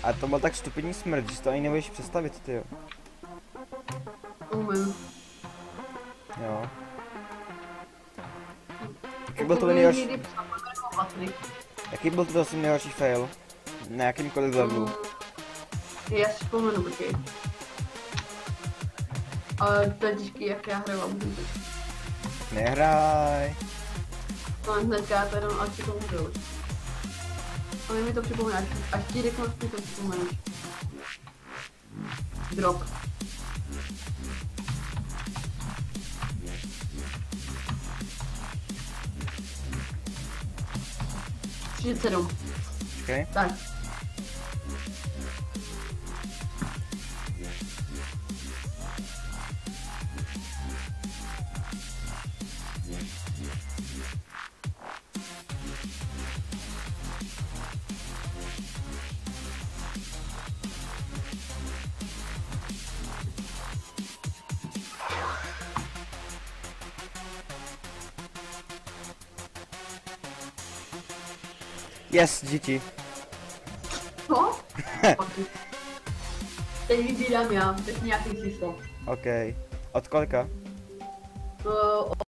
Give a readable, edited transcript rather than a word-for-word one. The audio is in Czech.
A to byl tak stupidní smrt, že to ani nebudeš představit, tyjo. Umím. Jo. Jaký byl to vlastně nejhorší fail? Na jakýmkoliv levelu? Já si vzpomenu, počkej. Ale to je těžký, jak já hraju a můžu. Nehraj. No hnedka to jenom, ať si to můžu. Ale mi to připomíná, až ti řeknu, si to připomenu. Drop. Okay. Tak. Yes, GG. Co? Teď vybírám já, teď nějaký číslo. OK. Od kolika?